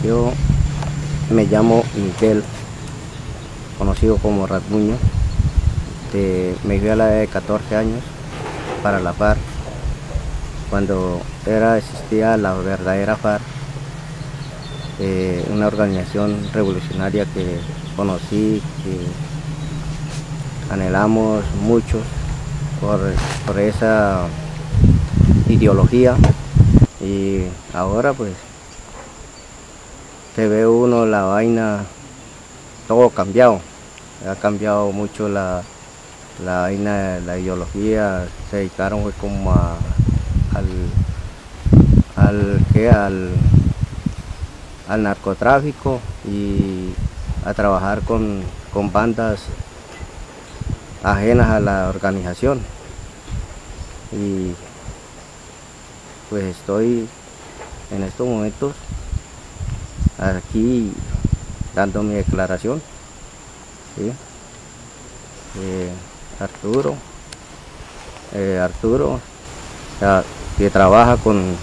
Yo me llamo Miguel, conocido como Rasmuño. Me fui a la edad de 14 años para la FARC, cuando existía la verdadera FARC, una organización revolucionaria que conocí, que anhelamos muchos por esa ideología, y ahora pues se ve uno la vaina, todo cambiado, ha cambiado mucho la vaina, la ideología. Se dedicaron fue como al narcotráfico y a trabajar con bandas ajenas a la organización. Y pues estoy en estos momentos aquí dando mi declaración, ¿sí? Arturo, o sea, que trabaja con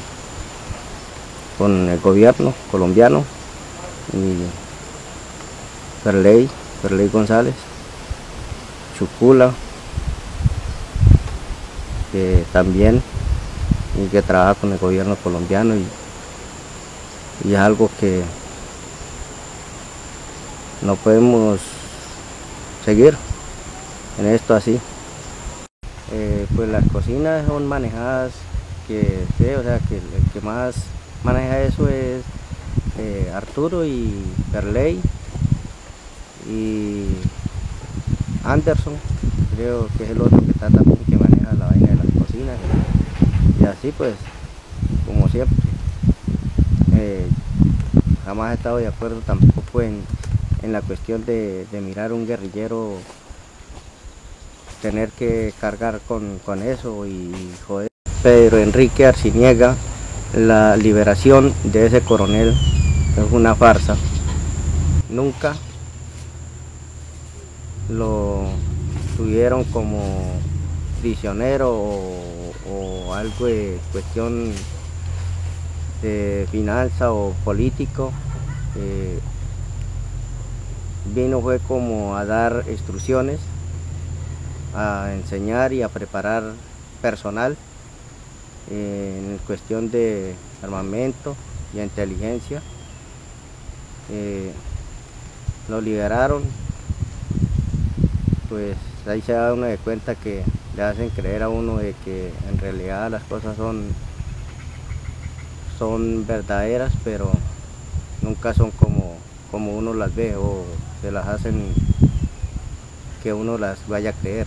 el gobierno colombiano, y Ferley González, Chucula, que también y que trabaja con el gobierno colombiano, y es algo que no podemos seguir en esto así. Pues las cocinas son manejadas, o sea que el que más maneja eso es Arturo y Ferley y Anderson, creo que es el otro que está también, que maneja la vaina de las cocinas, y así pues, como siempre. Jamás he estado de acuerdo tampoco en la cuestión de mirar un guerrillero, tener que cargar con eso y joder. Pedro Enrique Arciniega, la liberación de ese coronel es una farsa. Nunca lo tuvieron como prisionero o algo de cuestión de finanza o político. Vino fue como a dar instrucciones, a enseñar y a preparar personal en cuestión de armamento y inteligencia. Lo liberaron, pues ahí se da uno de cuenta que le hacen creer a uno de que en realidad las cosas son verdaderas, pero nunca son como uno las ve, o se las hacen que uno las vaya a creer.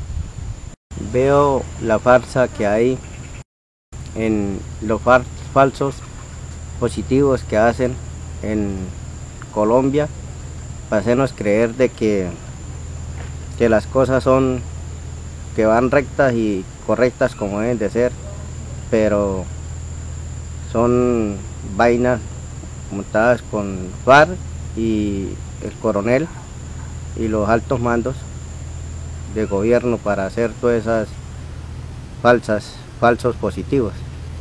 Veo la farsa que hay en los falsos positivos que hacen en Colombia para hacernos creer de que las cosas que van rectas y correctas como deben de ser, pero son vainas montadas con FARC y el coronel y los altos mandos de gobierno para hacer todas esas falsos positivos.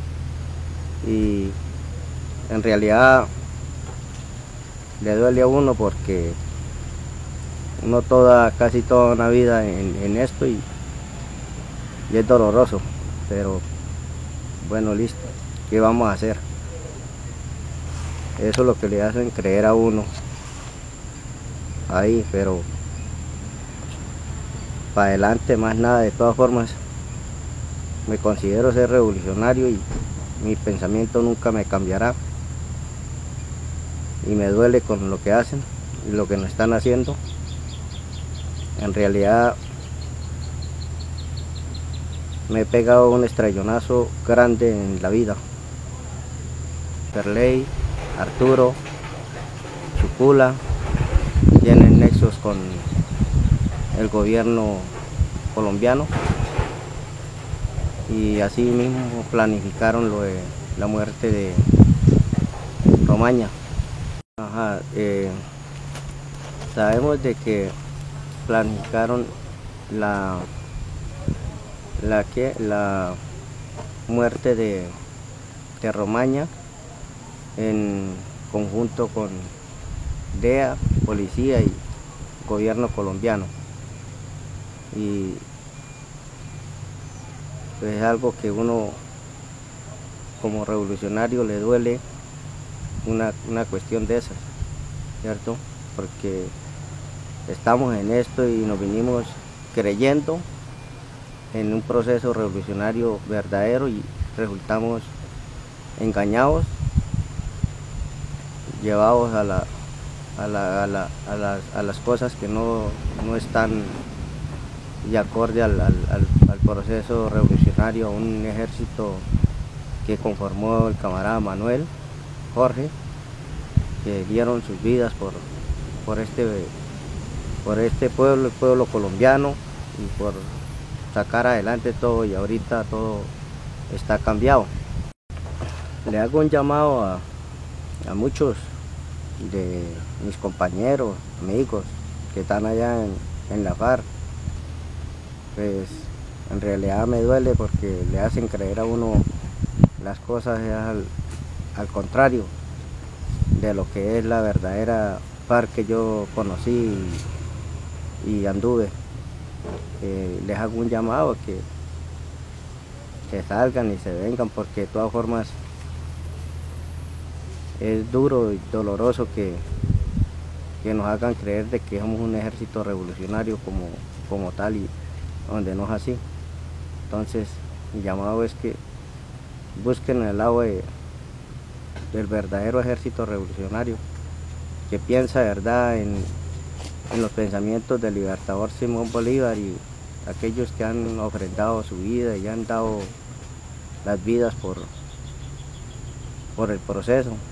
Y en realidad le duele a uno, porque uno casi toda una vida en esto, y es doloroso, pero bueno, listo, ¿qué vamos a hacer? Eso es lo que le hacen creer a uno ahí, pero para adelante más nada. De todas formas, me considero ser revolucionario y mi pensamiento nunca me cambiará, y me duele con lo que hacen y lo que nos están haciendo. En realidad me he pegado un estrellonazo grande en la vida. Ferley, Arturo, Chucula tienen nexos con el gobierno colombiano, y así mismo planificaron lo de la muerte de Romaña. Sabemos de que planificaron la muerte de Romaña en conjunto con DEA, policía y gobierno colombiano. Y pues es algo que uno como revolucionario le duele una cuestión de esas, ¿cierto? Porque estamos en esto y nos vinimos creyendo en un proceso revolucionario verdadero y resultamos engañados, llevados a las cosas que no están de acorde al proceso revolucionario, a un ejército que conformó el camarada Manuel Jorge, que dieron sus vidas por este pueblo, el pueblo colombiano, y por sacar adelante todo, y ahorita todo está cambiado. Le hago un llamado a muchos de mis compañeros, amigos que están allá en la FARC. Pues en realidad me duele porque le hacen creer a uno las cosas al contrario de lo que es la verdadera FARC que yo conocí y anduve. Les hago un llamado que salgan y se vengan, porque de todas formas es duro y doloroso que nos hagan creer de que somos un ejército revolucionario como tal, y donde no es así. Entonces mi llamado es que busquen el lado del verdadero ejército revolucionario, que piensa de verdad en los pensamientos del libertador Simón Bolívar y aquellos que han ofrendado su vida y han dado las vidas por el proceso.